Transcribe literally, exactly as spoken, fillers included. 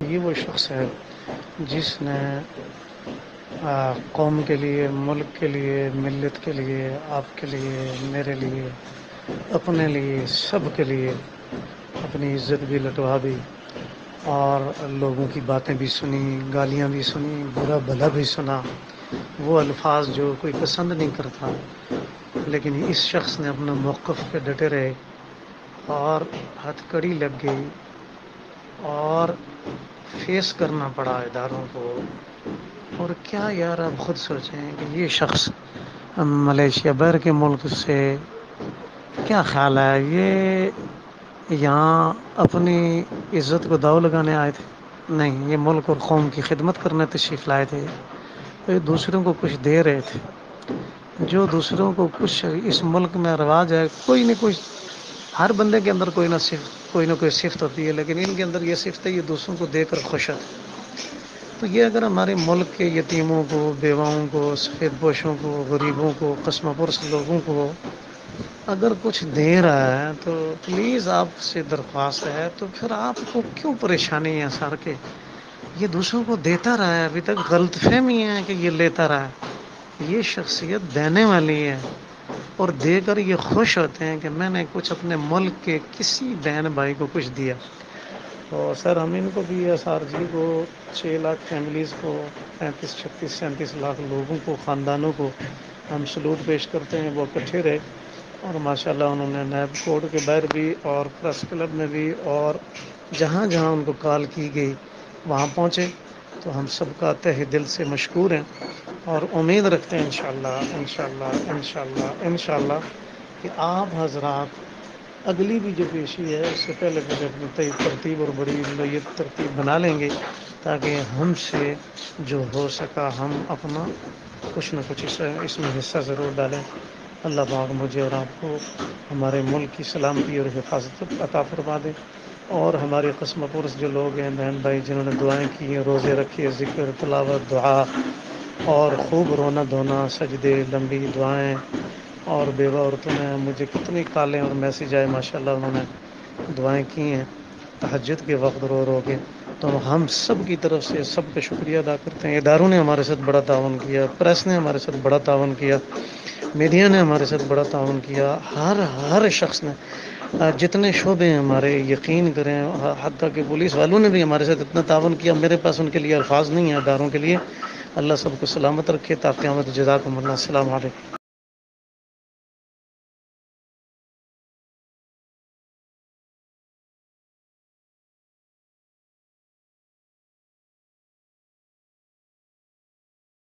یہ وہ شخص ہے جس نے آ، قوم کے لیے، ملک کے لیے، ملت کے لیے، آپ کے لیے، میرے لیے، اپنے لیے، سب کے لیے اپنی عزت بھی لٹوا دی اور لوگوں کی باتیں بھی سنی، گالیاں بھی سنی، برا بھلا بھی سنا، وہ الفاظ جو کوئی پسند نہیں کرتا، لیکن اس شخص نے اپنا موقف پہ ڈٹے رہے اور ہتھ کڑی لگ گئی اور فیس کرنا پڑا اداروں کو۔ اور کیا یار، آپ خود سوچیں کہ یہ شخص ملیشیا بیر کے ملک سے کیا خیال ہے، یہ یہاں اپنی عزت کو داؤ لگانے آئے تھے؟ نہیں، یہ ملک اور قوم کی خدمت کرنے تشریف لائے تھے، یہ دوسروں کو کچھ دے رہے تھے۔ جو دوسروں کو کچھ اس ملک میں رواج ہے، کوئی نہ کوئی، ہر بندے کے اندر کوئی نہ صفت کوئی نہ کوئی صفت ہوتی ہے، لیکن ان کے اندر یہ صفت ہے، یہ دوسروں کو دے کر خوش ہے۔ تو یہ اگر ہمارے ملک کے یتیموں کو، بیواؤں کو، سفید پوشوں کو، غریبوں کو، قسم پرس لوگوں کو اگر کچھ دے رہا ہے تو پلیز آپ سے درخواست ہے، تو پھر آپ کو کیوں پریشانی ہے سر کے؟ یہ دوسروں کو دیتا رہا ہے، ابھی تک غلط فہمی ہے کہ یہ لیتا رہا ہے۔ یہ شخصیت دینے والی ہے اور دے کر یہ خوش ہوتے ہیں کہ میں نے کچھ اپنے ملک کے کسی بہن بھائی کو کچھ دیا۔ تو سر ہم ان کو بھی، ایس آر جی کو، چھ لاکھ فیملیز کو، پینتیس چھتیس سینتیس لاکھ لوگوں کو، خاندانوں کو ہم سلوٹ پیش کرتے ہیں۔ وہ اکٹھے رہے اور ماشاءاللہ انہوں نے نیب کوڈ کے باہر بھی اور پریس کلب میں بھی اور جہاں جہاں ان کو کال کی گئی وہاں پہنچے۔ تو ہم سب کا تہ دل سے مشکور ہیں اور امید رکھتے ہیں انشاءاللہ انشاءاللہ انشاءاللہ انشاءاللہ کہ آپ حضرات اگلی بھی جو پیشی ہے اس سے پہلے پہلے اپنی ترتیب اور بڑی نیت ترتیب بنا لیں گے، تاکہ ہم سے جو ہو سکا ہم اپنا کچھ نہ کچھ اس اس میں حصہ ضرور ڈالیں۔ اللہ پاک مجھے اور آپ کو ہمارے ملک کی سلامتی اور حفاظت عطا فرما دے، اور ہمارے قسم پرس جو لوگ ہیں، بہن بھائی جنہوں نے دعائیں کی ہیں، روزے رکھے، ذکر، تلاوت، دعا اور خوب رونا دھونا، سجدے، لمبی دعائیں، اور بیوہ عورتوں نے مجھے کتنی کالیں اور میسیج آئے، ماشاءاللہ انہوں نے دعائیں کی ہیں تہجد کے وقت رو رو کے۔ تو ہم سب کی طرف سے سب کا شکریہ ادا کرتے ہیں۔ اداروں نے ہمارے ساتھ بڑا تعاون کیا، پریس نے ہمارے ساتھ بڑا تعاون کیا، میڈیا نے ہمارے ساتھ بڑا تعاون کیا، ہر ہر شخص نے، جتنے شعبے ہیں ہمارے، یقین کریں، حتیٰ کہ پولیس والوں نے بھی ہمارے ساتھ اتنا تعاون کیا، میرے پاس ان کے لیے الفاظ نہیں ہیں اداروں کے لیے۔ اللہ سب کو سلامت رکھے، تا قیامت۔ جزاکم اللہ، السلام علیکم۔